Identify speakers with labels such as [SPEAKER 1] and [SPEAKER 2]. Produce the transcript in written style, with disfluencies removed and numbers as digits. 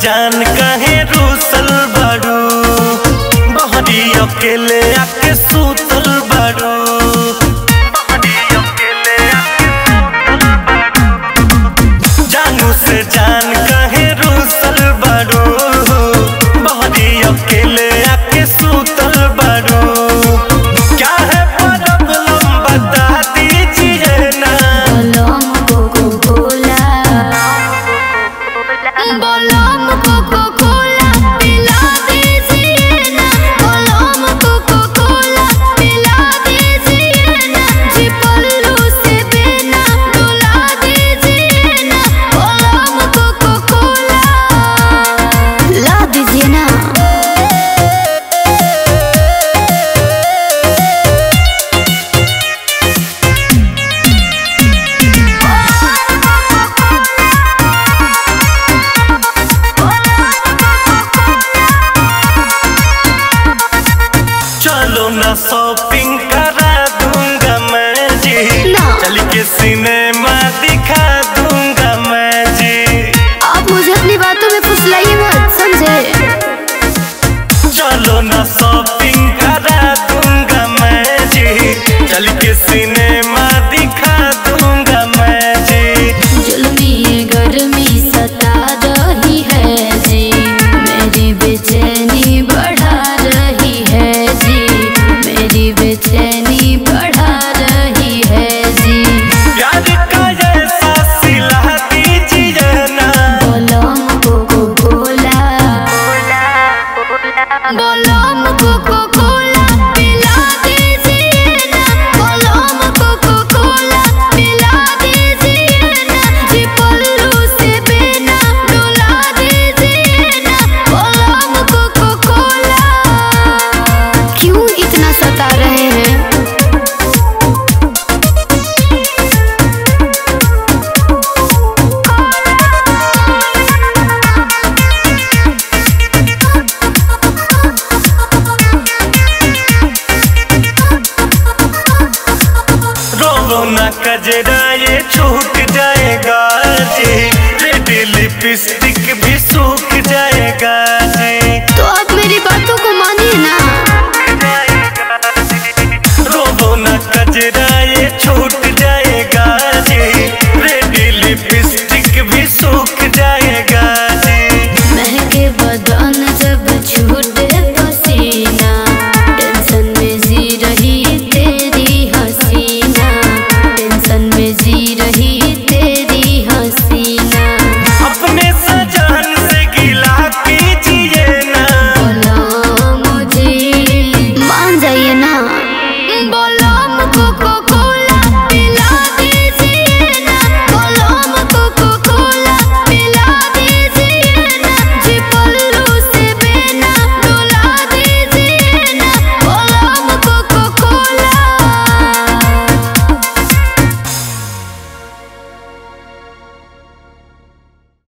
[SPEAKER 1] जान कहे रूसल बारू बहरी अकेले आके सूतल बारू जानू से जान कहे रूसल बारू बहरी अकेले आके सूतल बारू क्या है प्रॉब्लम बता दीजिए ना शॉपिंग करा दूंगा मैं जी चल के सिनेमा दिखा दूंगा मैं जी।
[SPEAKER 2] आप मुझे अपनी बातों में फुसलाइए मत, समझे?
[SPEAKER 1] चलो ना शॉपिंग करा दूंगा मैं जी चल के सिनेमा दिखा दूंगा मैं जी।
[SPEAKER 2] जुल्मी गर्मी सता रही है जी, मेरी बेचैनी बढ़ा रही है जी, मेरी बेचैनी बढ़ा रही है जी।
[SPEAKER 1] प्यार का ऐसा सिला दीजिए ना
[SPEAKER 2] बोलो हमको कोला, बोलो हमको कोला पिला दीजिए ना, बोलो हमको कोला पिला दीजिए ना, जी पल्लू से बिना डुला दीजिए ना, बोलो हमको कोला। क्यों इतना सता रहे हैं?
[SPEAKER 1] रोलो ना कजरा ये छूट जाएगा जी, रेड लिपस्टिक भी सूख जाएगा जी।
[SPEAKER 2] तो आप मेरी बातों को मानिए ना।
[SPEAKER 1] रोलो ना कजरा ये छूट जाएगा जी, रेड लिपस्टिक भी सूख जाएगा जी।
[SPEAKER 2] महके बदन